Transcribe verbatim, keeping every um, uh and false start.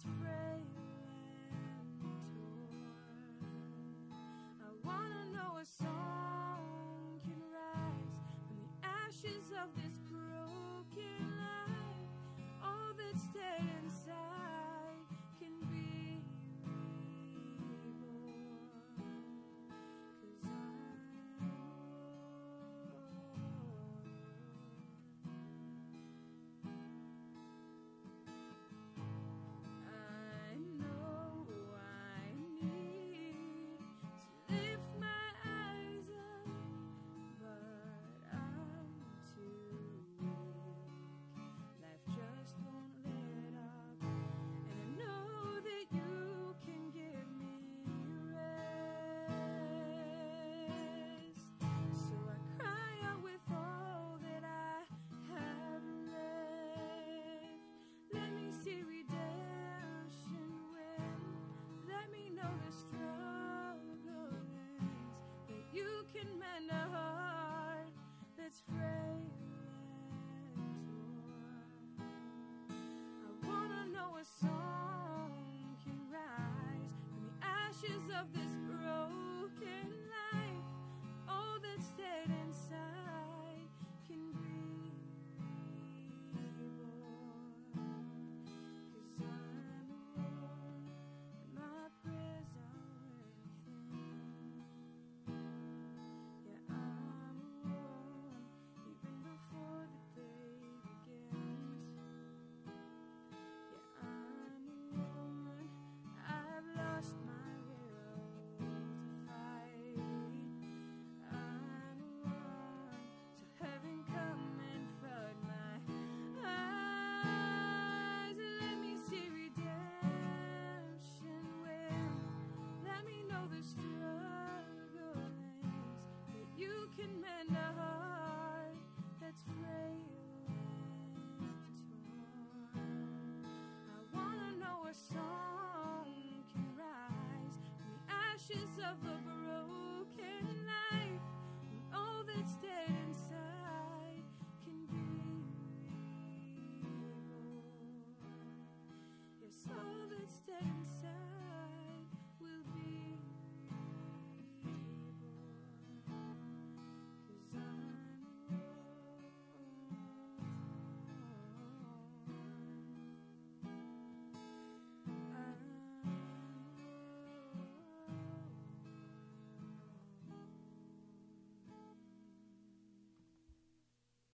frail and torn. I wanna know a song can rise from the ashes of this broken life. All that's dead inside can be reborn. 'Cause I know I need to lift my eyes up, but I'm too weak. Life just won't let up, and I know that you can give me rest. So I cry out with all that I have left. Let me see redemption win. Let me know the struggle ends. That you can mend a heart that's frail and torn. I wanna know a song can rise from the ashes of this broken life. All that's dead inside can be reborn. 'Cause I'm alone and my prayers are within. Yeah, I'm alone even before the day begins. Yeah, I'm alone. I've lost my will to fight. I'm alone. So heaven come and flood my eyes. Let me see redemption win. Let me know the struggle ends. That you can mend a heart that's frail and torn. I wanna know a song can rise from the ashes of a